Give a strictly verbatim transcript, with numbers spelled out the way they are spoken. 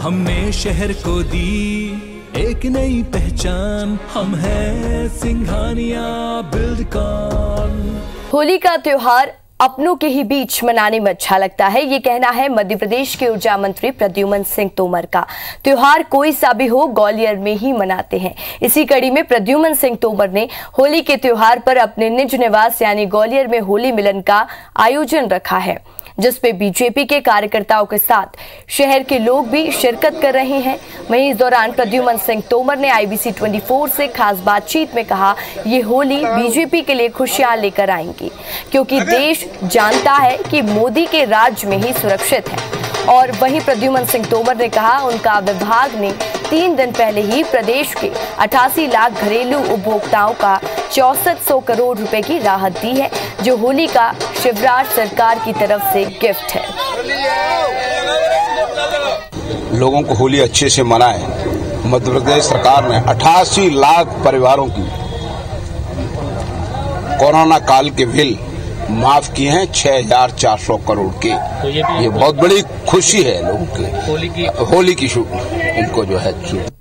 हमने शहर को दी एक नई पहचान, हम हैं सिंघानिया बिल्डकॉन। होली का त्योहार अपनों के ही बीच मनाने में अच्छा लगता है, ये कहना है मध्य प्रदेश के ऊर्जा मंत्री प्रद्युमन सिंह तोमर का। त्योहार कोई सा भी हो, ग्वालियर में ही मनाते हैं। इसी कड़ी में प्रद्युमन सिंह तोमर ने होली के त्योहार पर अपने निज निवास यानी ग्वालियर में होली मिलन का आयोजन रखा है, जिसपे बीजेपी के कार्यकर्ताओं के साथ शहर के लोग भी शिरकत कर रहे हैं। वहीं इस दौरान प्रद्युमन सिंह तोमर ने आई बी सी चौबीस से खास बातचीत में कहा, ये होली बीजेपी के लिए खुशियां लेकर आएंगी, क्योंकि देश जानता है कि मोदी के राज में ही सुरक्षित है। और वहीं प्रद्युमन सिंह तोमर ने कहा, उनका विभाग ने तीन दिन पहले ही प्रदेश के अठासी लाख घरेलू उपभोक्ताओं का चौसठ सौ करोड़ रुपए की राहत दी है, जो होली का शिवराज सरकार की तरफ से गिफ्ट है। लोगों को होली अच्छे से मनाए। मध्य प्रदेश सरकार ने अठासी लाख परिवारों की कोरोना काल के बिल माफ किए हैं, छह हजार चार सौ करोड़ के। तो ये, ये बहुत बड़ी खुशी है लोगों की। होली की होली की इनको जो है